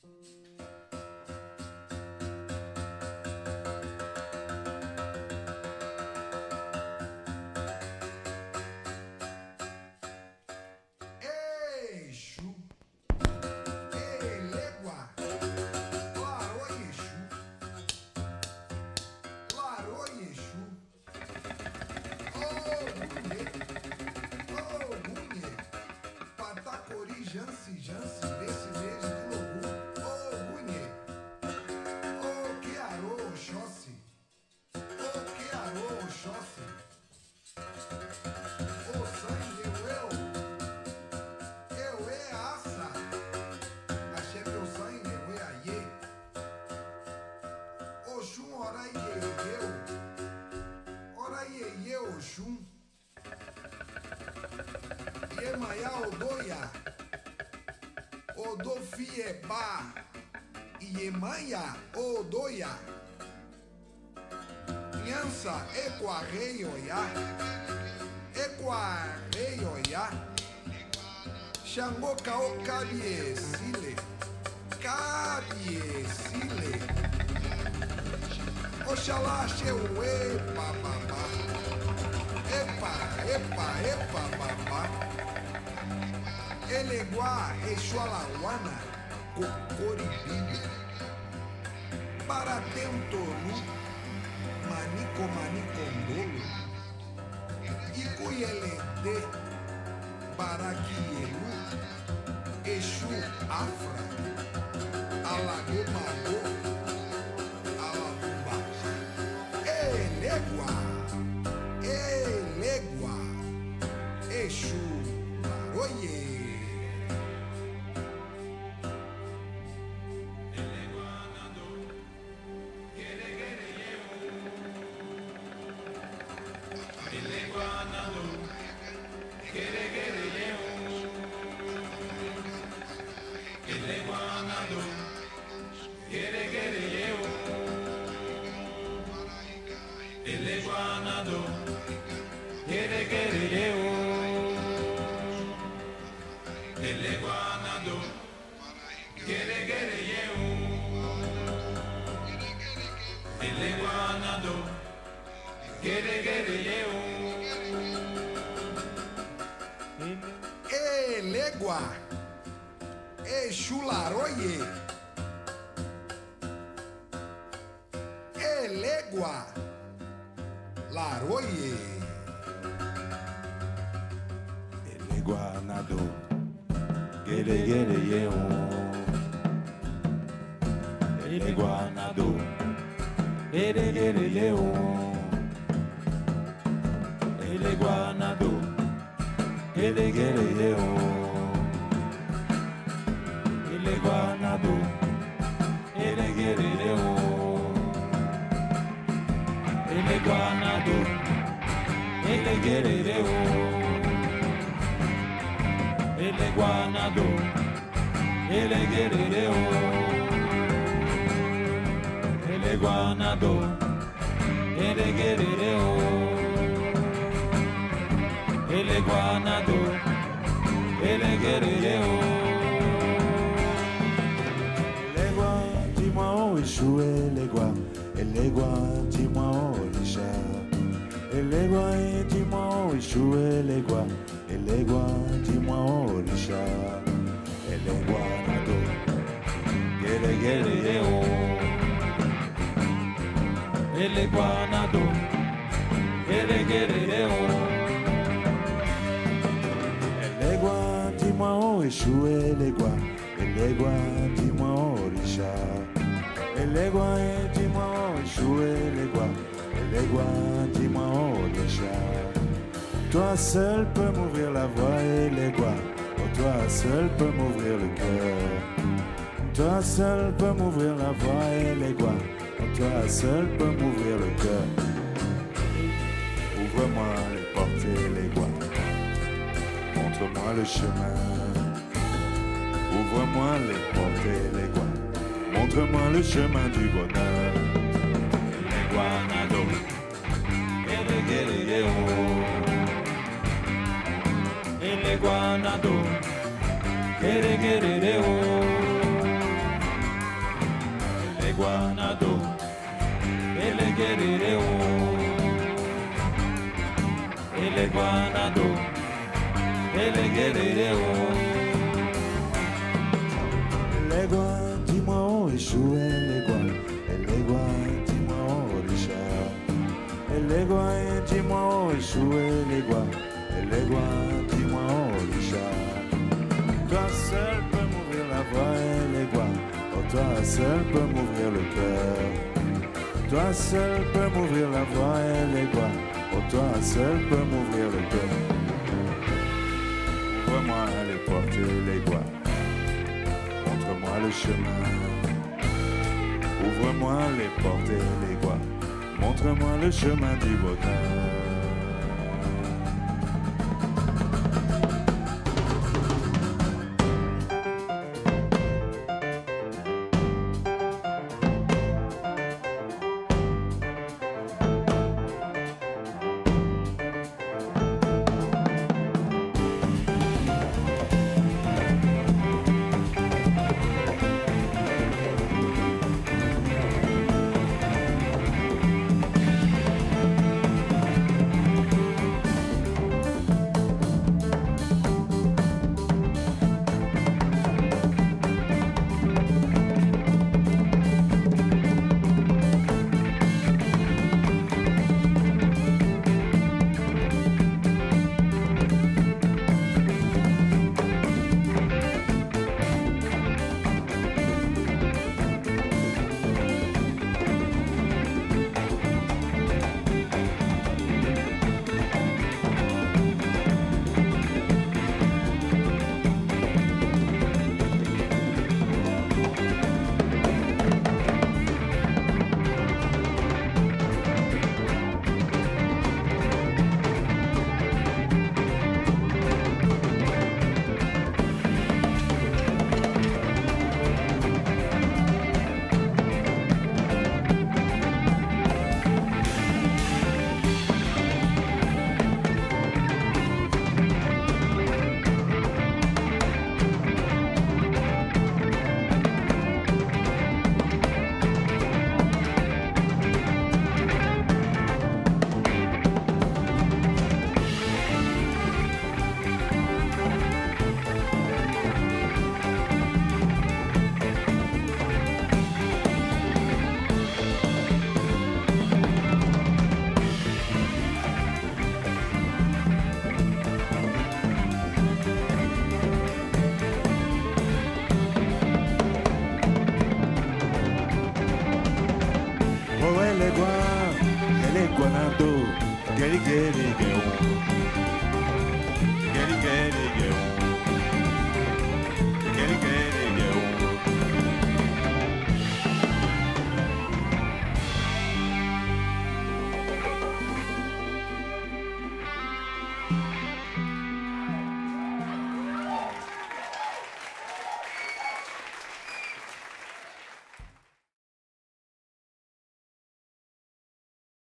Yemaya Odoya, Odofieba, Yemaya Odoya, Nyansa Equareioya, Equareioya, Xangô Cao Cabiesile, Cabiesile, Oxalá Xeuê Bababá, Epa, Epa, Epa, Babá. Eleguá, Exualawana, Cocoribibe, Baratentolu, Manico Manicondolo, Icuyelede, Baraquielu, Exu Afra, Alagô Magô, Alabumba, Elegua, Elegua, Exu Laroye. Elegua, Exu Laroye, Elegua, Laroye, Elegua Nado, Gere Gere Yeon, Elegua Nado, Gere Gere Yeon, Elegua Nado, Gere Gere Yeon. Eleguanado, eleguereo, eleguanado, eleguereo, eleguanado, eleguereo, eleguanado, eleguereo, eleguanado, eleguereo. Dis-moi où échouer les guas, et les guas, dis-moi où les chats. Et les guas, dis-moi où échouer les guas, et les guas, dis-moi où les chats. Et les guas, nado, guere guere et les guas, nado, guere guere et les guas, dis-moi où échouer les guas. Et les guas, dis-moi où les chats. Et les guas, dis-moi où échouer les guas. Et les guas, dis-moi où les chats. Toi seul peux m'ouvrir la voie et les guas. Oh, toi seul peux m'ouvrir le cœur. Toi seul peux m'ouvrir la voie et les guas. Oh, toi seul peux m'ouvrir le cœur. Ouvre-moi les portes et les guas. Montre-moi le chemin. Ouvre-moi les portes et les guas. Montre-moi le chemin du bonheur. Eleguanado, eleguereo, eleguanado, eleguereo, Eleguanado, Eleguereu, Eleguanado, Eleguereu. Elégua, dis-moi où échoue, Elégua, Elégua, dis-moi où Richard. Elégua, dis-moi où échoue, Elégua, Elégua, dis-moi où Richard. Toi seul peux m'ouvrir la voie, Elégua, oh toi seul peux m'ouvrir le cœur. Toi seul peux m'ouvrir la voie, Elégua, oh toi seul peux m'ouvrir le cœur. Ouvre-moi les portes, Elégua. Montre-moi le chemin, ouvre-moi les portes et les voies, montre-moi le chemin du bonheur. Eleguanado, geri geri geu, geri geri geu, geri geri geu.